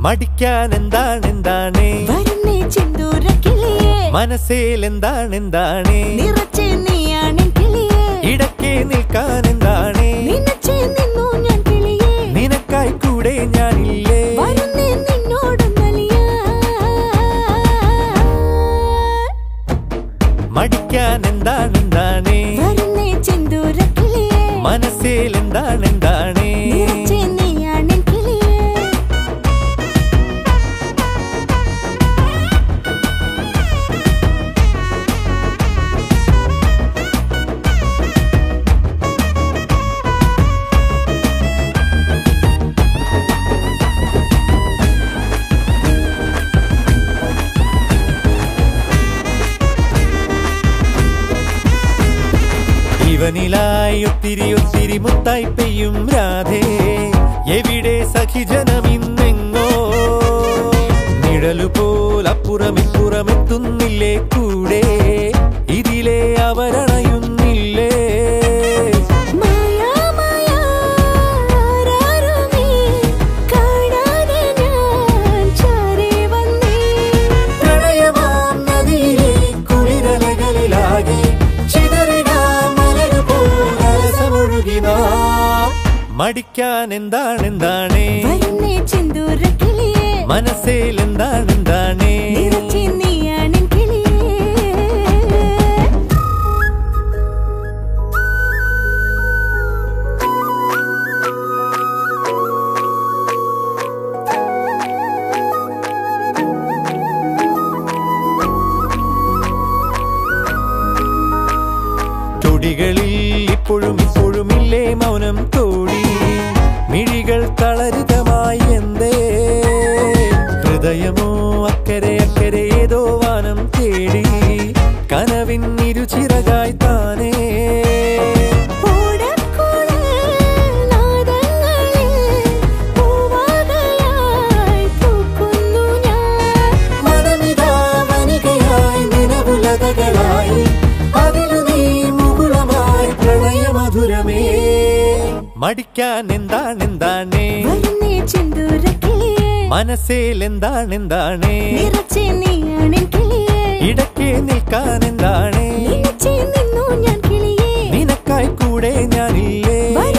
മടിക്കാനെന്താണെന്താണേ വരുന്നേ ചിന്തൂരക്കിളിയേ മനസ്സിലെന്താണെന്താണേ നിറച്ചേ നീയാണെൻ കിളിയേ ഇടയ്ക്ക് നിൽക്കാനെന്താണേ നിനച്ചേ നിന്നു ഞാൻ കിളിയേ നിനക്കായി കൂടെ ഞാനില്ലേ വരുന്നേ നിന്നോടൊന്നലിയാ മടിക്കാനെന്താണെന്താണേ വരുന്നേ ചിന്തൂരക്കിളിയേ മനസ്സിലെന്താണെന്താണേ നിറച്ചേ നീയാണെൻ കിളിയേ ഇവനിലായി ഒത്തിരി ഒത്തിരി മുത്തായി പെയ്യും രാധേ എവിടെ സഖിജനമിന്നെങ്ങോ നിഴലുപോൽ അപ്പുറമിപ്പുറമെത്തുന്നില്ലേ കൂടെ ഇതിലെ അവരണയുന്നില്ലേ പ്രണയമാം നദിയിലെ കുളിരലകളിലാകെ മടിക്കാനെന്താണെന്താണേ വരുന്നേ ചിന്തൂരക്കിളിയേ മനസ്സിലെന്താണെന്താണേ നിറച്ചേ നീയാണെൻ കിളിയേ തൊടികളിൽ ഇപ്പോഴും ഇപ്പോഴുമില്ലേ മൗനം തോടി മിഴികൾ തളരിതമായി എന്തേ ഹൃദയമോ അക്കരെ അക്കരെ ഏതോ വാനം തേടി കനവിൻ ഇരുചിറകായി താനേ മനമിതാ വനികയായി നിലവുലതകളായി അതിലു നീ മുകുളമായി പ്രണയമധുരമേ മടിക്കാനെന്താണെന്താണേ വരുന്നേ ചിന്തൂരക്കിളിയേ മനസ്സിലെന്താണെന്താണേ നിറച്ചേ നീയാണെൻ കിളിയേ ഇടയ്ക്ക് നിൽക്കാനെന്താണേ നിനച്ചേ നിന്നു ഞാൻ കിളിയേ നിനക്കായി കൂടെ ഞാനില്ലേ